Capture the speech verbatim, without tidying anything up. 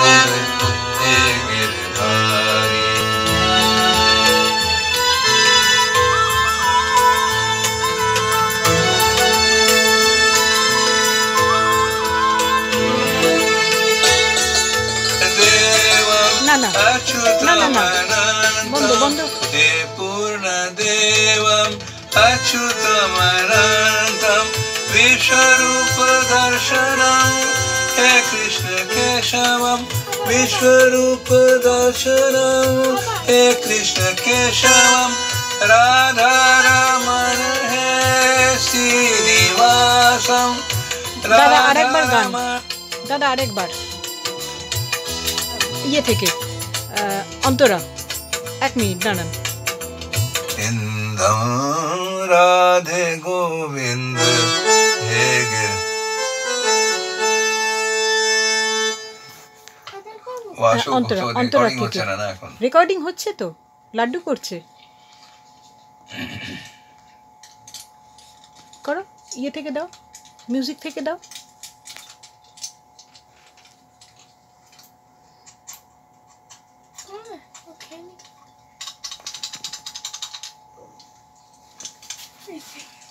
मुद हे गिरधारी। ना ना ना ना ना बंद बंद हे पूर्ण देवम अच्युतमनंतम विश्वरूप दर्शनम हे कृष्ण केशवम विश्वरूप दर्शनम हे कृष्ण केशवम राधा रमण हे श्रीनिवासम। दादा आरेक बार गान दादा आरेक बार ये থেকে অন্তরা এক মিনিট দাঁড়ান। इंदम राधे गोविंद हे गे वासु অন্তরা অন্তরা রেকর্ডিং থেকে হচ্ছে না না এখন রেকর্ডিং হচ্ছে তো লাড্ডু করছে করো ইয়ে থেকে দাও মিউজিক থেকে দাও। Okay.